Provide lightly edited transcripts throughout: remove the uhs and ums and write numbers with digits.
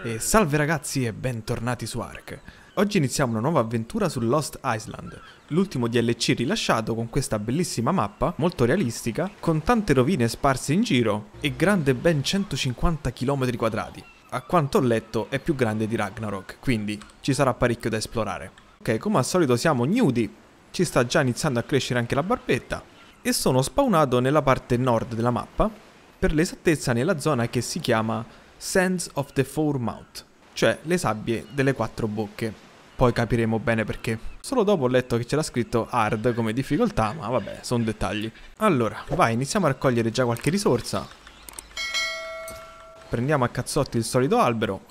E salve ragazzi e bentornati su Ark. Oggi iniziamo una nuova avventura su Lost Island, l'ultimo DLC rilasciato con questa bellissima mappa, molto realistica, con tante rovine sparse in giro e grande ben 150 km quadrati. A quanto ho letto è più grande di Ragnarok, quindi ci sarà parecchio da esplorare. Ok, come al solito siamo nudi, ci sta già iniziando a crescere anche la barbetta e sono spawnato nella parte nord della mappa, per l'esattezza nella zona che si chiama Sands of the Four Mouth, cioè le sabbie delle quattro bocche. Poi capiremo bene perché. Solo dopo ho letto che c'era scritto hard come difficoltà, ma vabbè, sono dettagli. Allora, vai, iniziamo a raccogliere già qualche risorsa. Prendiamo a cazzotti il solito albero.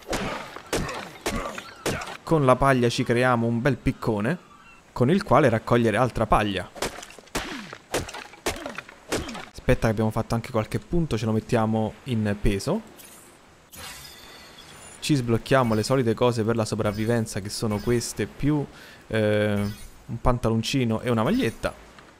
Con la paglia ci creiamo un bel piccone, con il quale raccogliere altra paglia. Aspetta che abbiamo fatto anche qualche punto, ce lo mettiamo in peso. Ci sblocchiamo le solite cose per la sopravvivenza, che sono queste più un pantaloncino e una maglietta.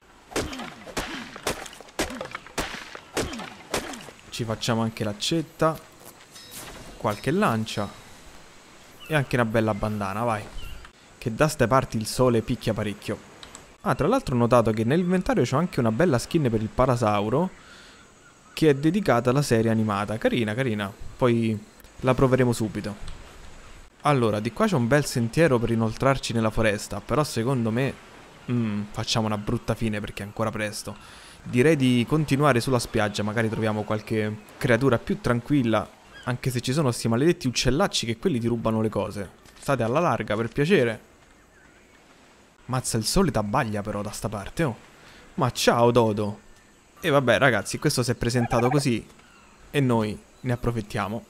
Ci facciamo anche l'accetta, qualche lancia e anche una bella bandana, vai. Che da ste parti il sole picchia parecchio. Ah, tra l'altro ho notato che nell'inventario c'ho anche una bella skin per il Parasauro, che è dedicata alla serie animata. Carina, carina. Poi la proveremo subito. Allora, di qua c'è un bel sentiero per inoltrarci nella foresta, però secondo me facciamo una brutta fine perché è ancora presto. Direi di continuare sulla spiaggia, magari troviamo qualche creatura più tranquilla, anche se ci sono sti maledetti uccellacci che quelli ti rubano le cose. State alla larga, per piacere. Mazza, il sole t'abbaglia però da sta parte, oh. Ma ciao Dodo. E vabbè ragazzi, questo si è presentato così e noi ne approfittiamo.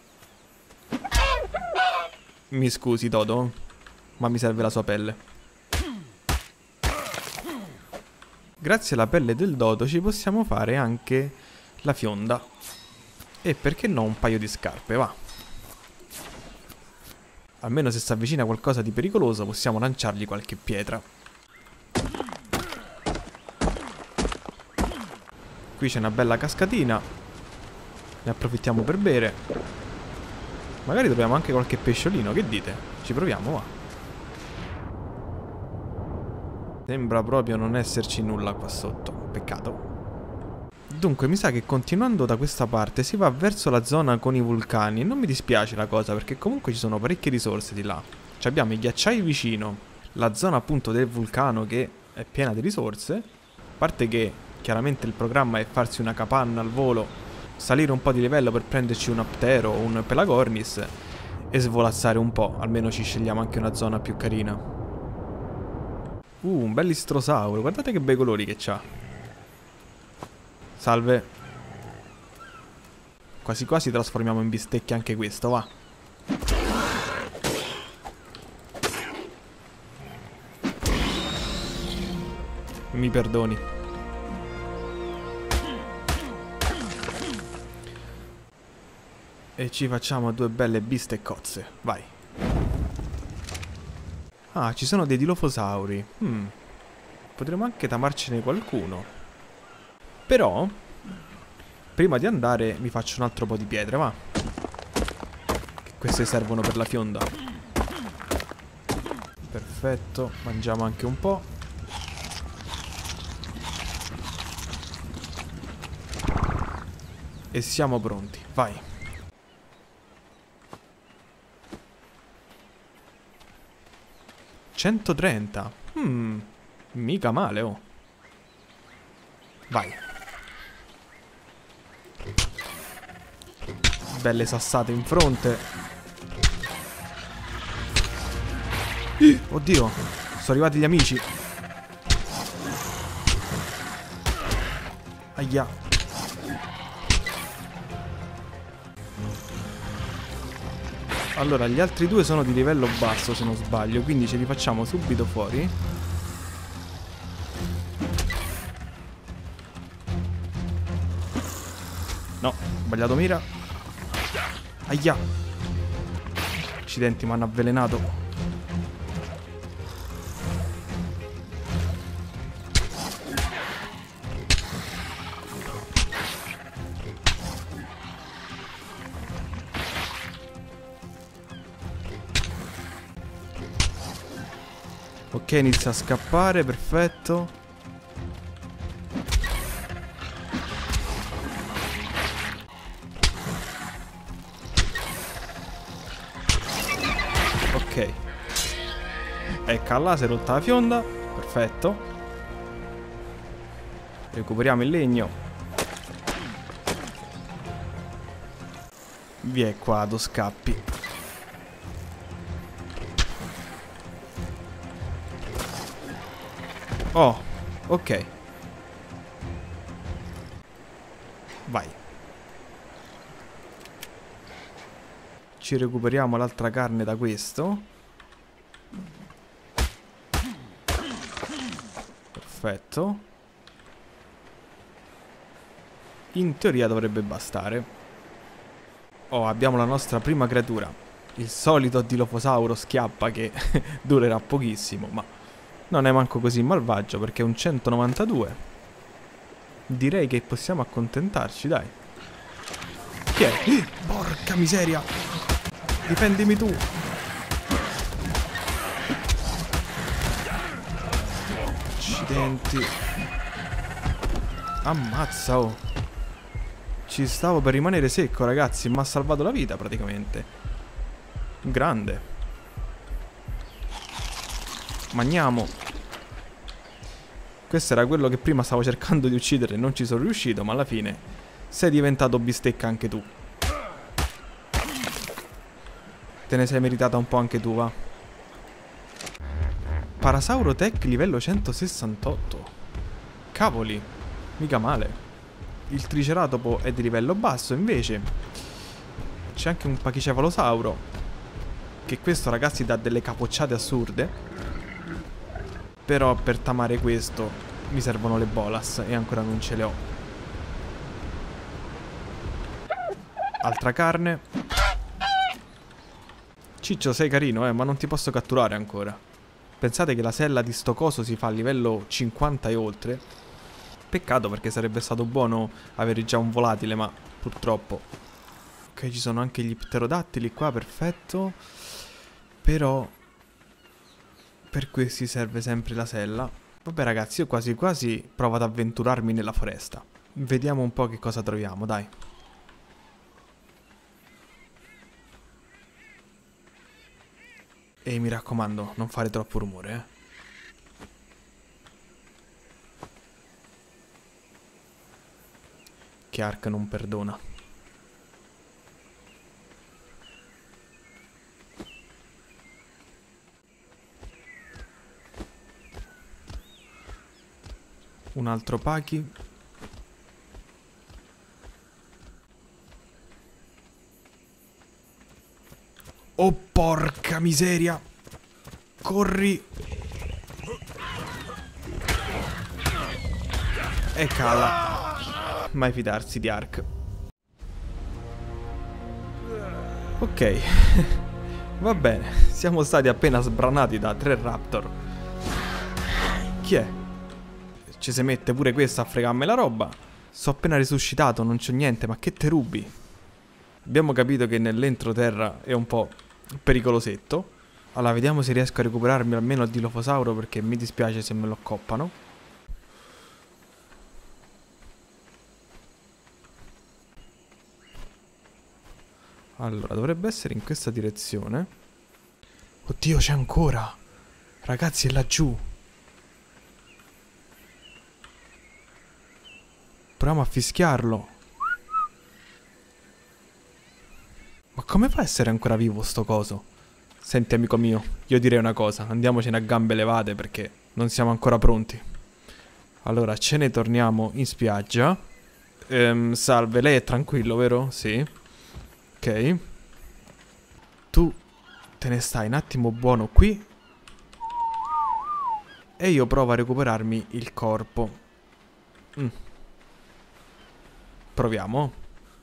Mi scusi Dodo, ma mi serve la sua pelle. Grazie alla pelle del Dodo ci possiamo fare anche la fionda. E perché no un paio di scarpe, va. Almeno se si avvicina qualcosa di pericoloso possiamo lanciargli qualche pietra. Qui c'è una bella cascatina. Ne approfittiamo per bere. Magari troviamo anche qualche pesciolino, che dite? Ci proviamo, va. Sembra proprio non esserci nulla qua sotto. Peccato. Dunque, mi sa che continuando da questa parte si va verso la zona con i vulcani. E non mi dispiace la cosa, perché comunque ci sono parecchie risorse di là. Ci abbiamo i ghiacciai vicino, la zona appunto del vulcano che è piena di risorse. A parte che chiaramente il programma è farsi una capanna al volo, salire un po' di livello per prenderci un Aptero o un Pelagornis e svolazzare un po'. Almeno ci scegliamo anche una zona più carina. Un bel istrosauro. Guardate che bei colori che c'ha. Salve. Quasi quasi trasformiamo in bistecche anche questo, va. Mi perdoni. E ci facciamo due belle bisteccozze, vai. Ah, ci sono dei dilofosauri. Potremmo anche tamarcene qualcuno. Però prima di andare mi faccio un altro po' di pietre, va. Che queste servono per la fionda. Perfetto, mangiamo anche un po'. E siamo pronti, vai. $130. Mica male, oh. Vai. Belle sassate in fronte. Oddio, sono arrivati gli amici. Aia. Allora, gli altri due sono di livello basso se non sbaglio, quindi ce li facciamo subito fuori. No, ho sbagliato mira. Aia. Accidenti, mi hanno avvelenato. Ok, inizia a scappare, perfetto. Ok. Eccola, si è rotta la fionda. Perfetto. Recuperiamo il legno. Via qua, do scappi. Oh, ok. Vai. Ci recuperiamo l'altra carne da questo. Perfetto. In teoria dovrebbe bastare. Oh, abbiamo la nostra prima creatura. Il solito Dilophosauro schiappa che durerà pochissimo, ma non è manco così malvagio perché è un 192. Direi che possiamo accontentarci, dai. Chi è? Porca miseria! Difendimi tu! Accidenti. Ammazza, oh. Ci stavo per rimanere secco, ragazzi. Mi ha salvato la vita, praticamente. Grande. Magniamo. Questo era quello che prima stavo cercando di uccidere e non ci sono riuscito, ma alla fine sei diventato bistecca anche tu. Te ne sei meritata un po' anche tu, va. Parasauro Tech livello 168. Cavoli, mica male. Il Triceratopo è di livello basso, invece c'è anche un Pachicefalosauro, che questo, ragazzi, dà delle capocciate assurde. Però per tamare questo mi servono le bolas e ancora non ce le ho. Altra carne. Ciccio, sei carino, ma non ti posso catturare ancora. Pensate che la sella di sto coso si fa a livello 50 e oltre. Peccato, perché sarebbe stato buono avere già un volatile, ma purtroppo. Ok, ci sono anche gli pterodattili qua, perfetto. Però per questi serve sempre la sella. Vabbè, ragazzi, io quasi quasi provo ad avventurarmi nella foresta. Vediamo un po' che cosa troviamo, dai. E mi raccomando, non fare troppo rumore, eh. Che Ark non perdona. Un altro Paki. Oh, porca miseria! Corri! E cala. Mai fidarsi di Ark. Ok. Va bene. Siamo stati appena sbranati da 3 Raptor. Chi è? Ci si mette pure questa a fregarmi la roba. Sono appena risuscitato, non c'ho niente, ma che te rubi? Abbiamo capito che nell'entroterra è un po' pericolosetto. Allora, vediamo se riesco a recuperarmi almeno il Dilophosauro, perché mi dispiace se me lo accoppano. Allora, dovrebbe essere in questa direzione. Oddio, c'è ancora! Ragazzi, è laggiù! Proviamo a fischiarlo. Ma come fa a essere ancora vivo sto coso? Senti, amico mio, io direi una cosa. Andiamocene a gambe levate perché non siamo ancora pronti. Allora, ce ne torniamo in spiaggia. Salve, lei è tranquillo, vero? Sì. Ok. Tu te ne stai un attimo buono qui. E io provo a recuperarmi il corpo. Proviamo.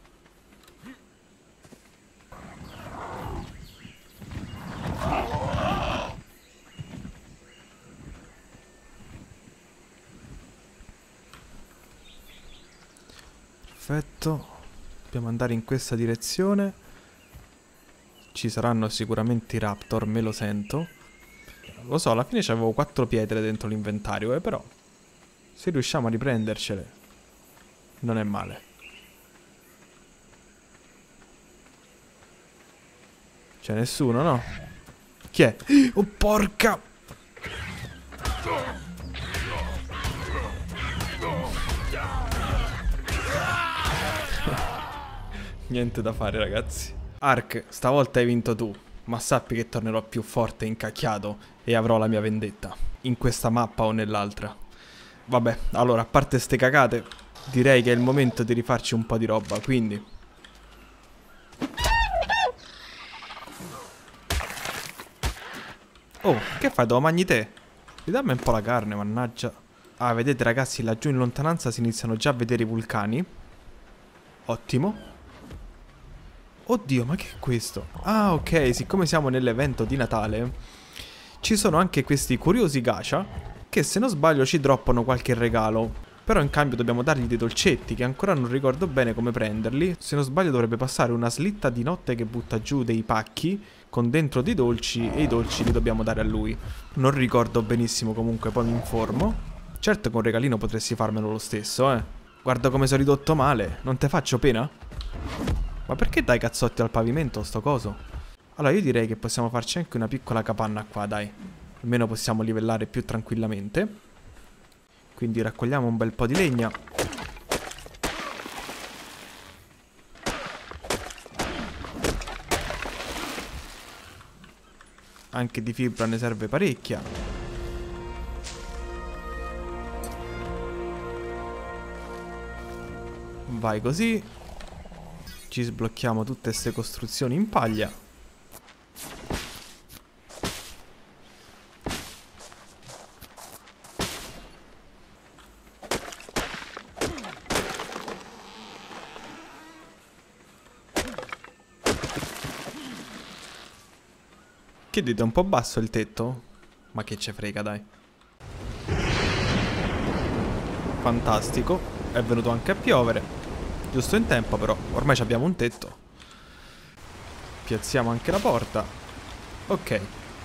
Perfetto. Dobbiamo andare in questa direzione. Ci saranno sicuramente i Raptor, me lo sento. Lo so, alla fine c'avevo 4 pietre dentro l'inventario, però se riusciamo a riprendercele non è male. C'è nessuno, no? Chi è? Oh, porca! Niente da fare, ragazzi. Ark, stavolta hai vinto tu, ma sappi che tornerò più forte e incacchiato e avrò la mia vendetta, in questa mappa o nell'altra. Vabbè, allora, a parte ste cagate, direi che è il momento di rifarci un po' di roba, quindi... Oh, che fai? Devo mangi te? Ridammi un po' la carne, mannaggia. Ah, vedete ragazzi, laggiù in lontananza si iniziano già a vedere i vulcani. Ottimo. Oddio, ma che è questo? Ah, ok, siccome siamo nell'evento di Natale, ci sono anche questi curiosi gacha che se non sbaglio ci droppano qualche regalo. Però in cambio dobbiamo dargli dei dolcetti che ancora non ricordo bene come prenderli. Se non sbaglio dovrebbe passare una slitta di notte che butta giù dei pacchi con dentro dei dolci e i dolci li dobbiamo dare a lui. Non ricordo benissimo, comunque poi mi informo. Certo che un regalino potresti farmelo lo stesso, eh. Guarda come sono ridotto male, non te faccio pena? Ma perché dai cazzotti al pavimento sto coso? Allora io direi che possiamo farci anche una piccola capanna qua, dai. Almeno possiamo livellare più tranquillamente. Quindi raccogliamo un bel po' di legna. Anche di fibra ne serve parecchia. Vai così. Ci sblocchiamo tutte queste costruzioni in paglia. Che dite, è un po' basso il tetto? Ma che ce frega, dai. Fantastico. È venuto anche a piovere. Giusto in tempo però, ormai abbiamo un tetto. Piazziamo anche la porta. Ok.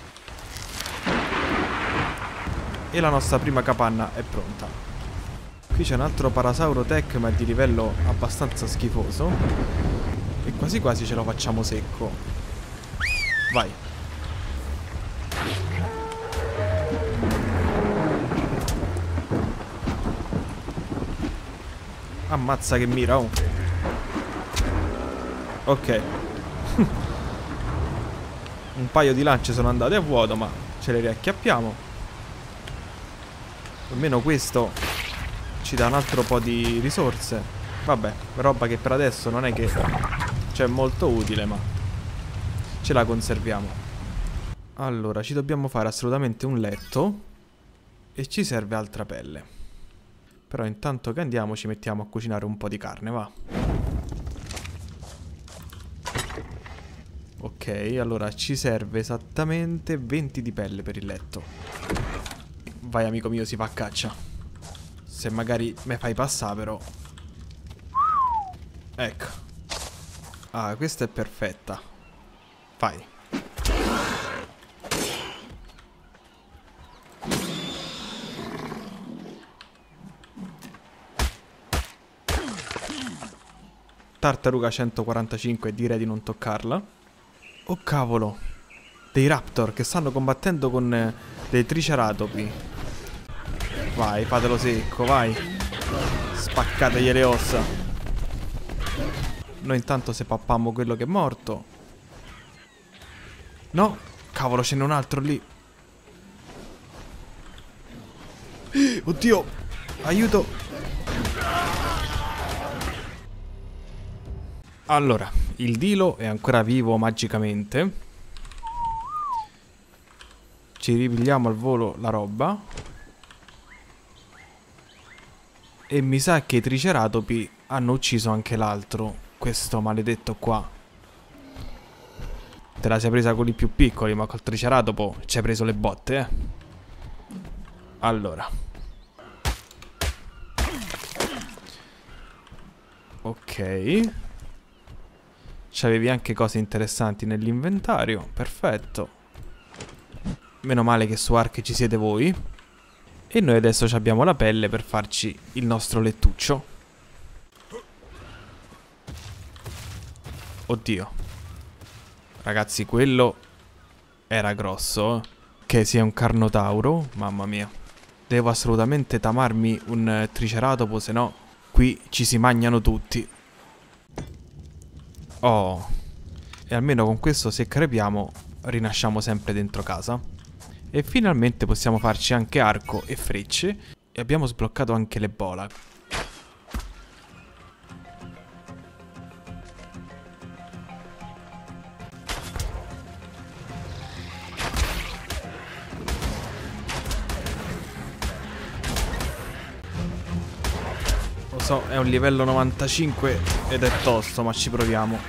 E la nostra prima capanna è pronta. Qui c'è un altro Parasauro Tech ma di livello abbastanza schifoso. E quasi quasi ce lo facciamo secco. Vai. Ammazza che mira, oh. Ok. Un paio di lance sono andate a vuoto, ma ce le riacchiappiamo. Almeno questo ci dà un altro po' di risorse. Vabbè, roba che per adesso non è che c'è molto utile, ma ce la conserviamo. Allora, ci dobbiamo fare assolutamente un letto. E ci serve altra pelle. Però intanto che andiamo ci mettiamo a cucinare un po' di carne, va. Ok, allora ci serve esattamente 20 di pelle per il letto. Vai amico mio, si fa a caccia. Se magari me fai passare però. Ecco. Ah, questa è perfetta. Vai. Tartaruga 145, direi di non toccarla. Oh cavolo. Dei raptor che stanno combattendo con dei triceratopi. Vai, fatelo secco, vai. Spaccategli le ossa. Noi intanto se pappammo quello che è morto. No, cavolo, ce n'è un altro lì. Oddio, aiuto. Allora, il Dilo è ancora vivo magicamente. Ci ripigliamo al volo la roba. E mi sa che i triceratopi hanno ucciso anche l'altro. Questo maledetto qua. Te la sei presa con i più piccoli, ma col triceratopo ci hai preso le botte, eh. Allora. Ok. C'avevi anche cose interessanti nell'inventario. Perfetto. Meno male che su Ark ci siete voi. E noi adesso abbiamo la pelle per farci il nostro lettuccio. Oddio. Ragazzi, quello era grosso. Che sia un Carnotauro, mamma mia. Devo assolutamente tamarmi un Triceratopo, se no qui ci si mangiano tutti. Oh. E almeno con questo, se crepiamo, rinasciamo sempre dentro casa. E finalmente possiamo farci anche arco e frecce. E abbiamo sbloccato anche le bola. Lo so, è un livello 95 ed è tosto, ma ci proviamo.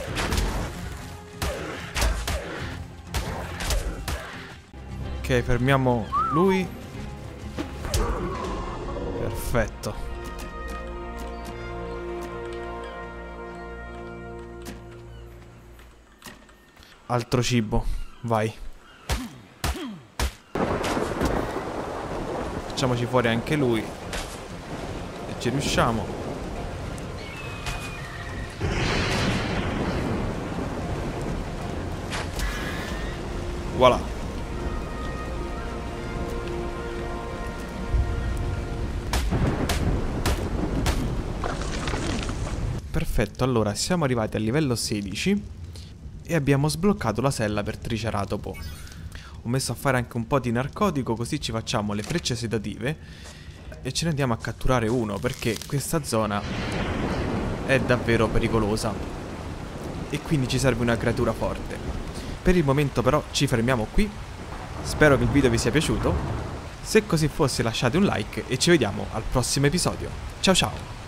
Ok, fermiamo lui. Perfetto. Altro cibo, vai. Facciamoci fuori anche lui. Se ci riusciamo. Voilà. Perfetto, allora siamo arrivati al livello 16 e abbiamo sbloccato la sella per Triceratopo. Ho messo a fare anche un po' di narcotico, così ci facciamo le frecce sedative e ce ne andiamo a catturare uno, perché questa zona è davvero pericolosa e quindi ci serve una creatura forte. Per il momento però ci fermiamo qui. Spero che il video vi sia piaciuto. Se così fosse lasciate un like e ci vediamo al prossimo episodio. Ciao ciao!